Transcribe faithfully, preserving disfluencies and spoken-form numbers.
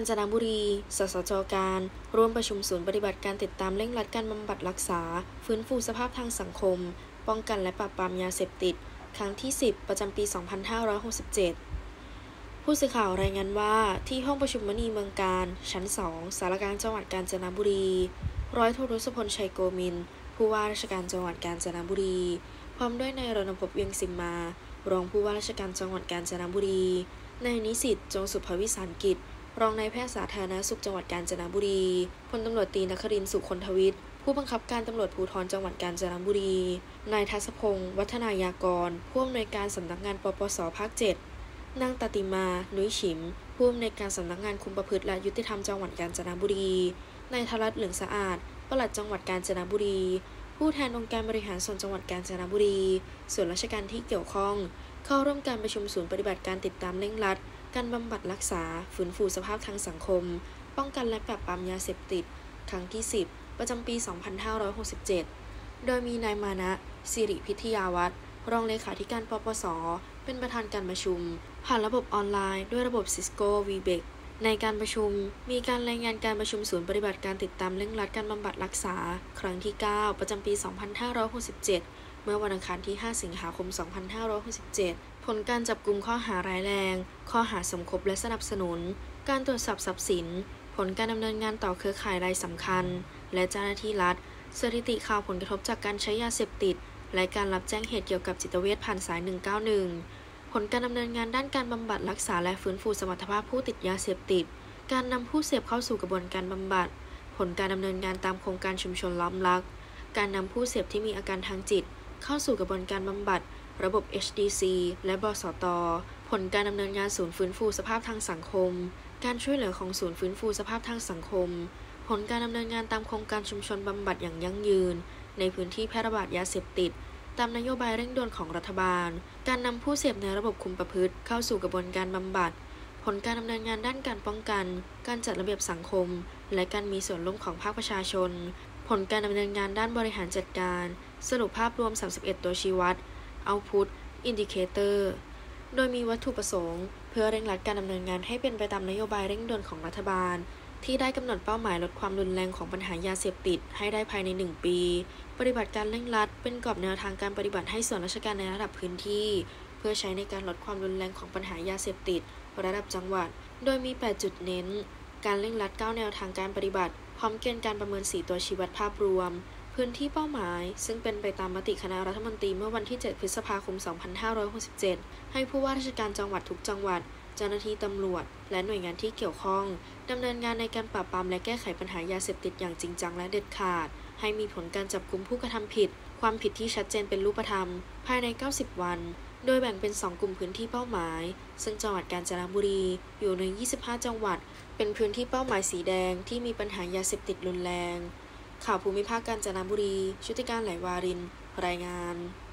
ญจนบุรี สสจ.การ ร่วมประชุมศูนย์ปฏิบัติการติดตามเร่งรัดการบำบัดรักษาฟื้นฟูสภาพทางสังคมป้องกันและปราบปรามยาเสพติดครั้งที่สิบประจำปี สองพันห้าร้อยหกสิบเจ็ด ผู้สื่อข่าวรายงานว่าที่ห้องประชุมมณีเมืองการชั้นสองสารกลางจังหวัดกาญจนบุรีร้อยโททศพลชัยโกมินทร์ผู้ว่าราชการจังหวัดกาญจนบุรีพร้อมด้วยนายรณพงษ์เวียงสิมมารองผู้ว่าราชการจังหวัดกาญจนบุรีนายนิสิตจงสุภวิสารกิจรองนายแพทย์สาธารณสุขจังหวัดกาญจนบุรีพลตำรวจตรีนครินทร์สุคนทวิทย์ผู้บังคับการตำรวจภูธรจังหวัดกาญจนบุรีนายทัศพงศ์วัฒนายากรผู้อำนวยการสำนักงานปปสภาคเจ็ดนางตติมา นุ้ยฉิมผู้อำนวยการสำนักงานคุมประพฤติและยุติธรรมจังหวัดกาญจนบุรีนายธรัตน์เหลืองสะอาดปลัดจังหวัดกาญจนบุรีผู้แทนองค์การบริหารส่วนจังหวัดกาญจนบุรีส่วนราชการที่เกี่ยวข้องเข้าร่วมการประชุมศูนย์ปฏิบัติการติดตามเร่งรัดการบำบัดรักษาฟื้นฟูสภาพทางสังคมป้องกันและปราบปรามยาเสพติดครั้งที่สิบประจำปี สองพันห้าร้อยหกสิบเจ็ด โดยมีนายมานะสิริพิทยาวัฒน์รองเลขาธิการปปสเป็นประธานการประชุมผ่านระบบออนไลน์ด้วยระบบ Cisco วี เบค ในการประชุมมีการรายงานการประชุมศูนย์ปฏิบัติการติดตามเร่งรัดการบำบัดรักษาครั้งที่เก้าประจำปี สองพันห้าร้อยหกสิบเจ็ด เมื่อวันอังคารที่ ห้า สิงหาคม สองพันห้าร้อยหกสิบเจ็ด ผลการจับกุมข้อหาร้ายแรงข้อหาสมคบและสนับสนุนการตรวจสอบทรัพย์สินผลการดำเนินงานต่อเครือข่ายรายสำคัญและเจ้าหน้าที่รัฐสถิติข่าวผลกระทบจากการใช้ยาเสพติดและการรับแจ้งเหตุเกี่ยวกับจิตเวชผ่านสายหนึ่งเก้าหนึ่งผลการดำเนินงานด้านการบำบัดรักษาและฟื้นฟูสมรรถภาพผู้ติดยาเสพติดการนำผู้เสพเข้าสู่กระบวนการบำบัดผลการดำเนินงานตามโครงการชุมชนล้อมรักการนำผู้เสพที่มีอาการทางจิตเข้าสู่กระบวนการบำบัดระบบ เอช ดี ซี และบสต.ผลการดำเนินงานศูนย์ฟื้นฟูสภาพทางสังคมการช่วยเหลือของศูนย์ฟื้นฟูสภาพทางสังคมผลการดำเนินงานตามโครงการชุมชนบำบัดอย่างยั่งยืนในพื้นที่แพร่ระบาดยาเสพติดตามนโยบายเร่งด่วนของรัฐบาลการนำผู้เสพในระบบคุมประพฤติเข้าสู่กระบวนการบำบัดผลการดำเนินงานด้านการป้องกันการจัดระเบียบสังคมและการมีส่วนร่วมของภาคประชาชนผลการดำเนินงานด้านบริหารจัดการสรุปภาพรวมสามสิบเอ็ดตัวชี้วัด Output Indicator โดยมีวัตถุประสงค์เพื่อเร่งรัดการดำเนินงานให้เป็นไปตามนโยบายเร่งด่วนของรัฐบาลที่ได้กำหนดเป้าหมายลดความรุนแรงของปัญหายาเสพติดให้ได้ภายในหนึ่งปีปฏิบัติการเร่งรัดเป็นกรอบแนวทางการปฏิบัติให้ส่วนราชการในระดับพื้นที่เพื่อใช้ในการลดความรุนแรงของปัญหายาเสพติดระดับจังหวัดโดยมีแปดจุดเน้นการเร่งรัดเก้าแนวทางการปฏิบัติพร้อมเกณฑ์การประเมินสี่ตัวชี้วัดภาพรวมพื้นที่เป้าหมายซึ่งเป็นไปตามมติคณะรัฐมนตรีเมื่อวันที่เจ็ดพฤษภาคม สองพันห้าร้อยหกสิบเจ็ดให้ผู้ว่าราชการจังหวัดทุกจังหวัดเจ้าหน้าที่ตำรวจและหน่วยงานที่เกี่ยวข้องดำเนินงานในการปราบปรามและแก้ไขปัญหายาเสพติดอย่างจริงจังและเด็ดขาดให้มีผลการจับกุมผู้กระทำผิดความผิดที่ชัดเจนเป็นรูปธรรมภายในเก้าสิบวันโดยแบ่งเป็นสองกลุ่มพื้นที่เป้าหมายซึ่งจังหวัดกาญจนบุรีอยู่ในยี่สิบห้าจังหวัดเป็นพื้นที่เป้าหมายสีแดงที่มีปัญหายาเสพติดรุนแรงข่าวภูมิภาคกาญจนบุรีชุติการไหลวารินรายงาน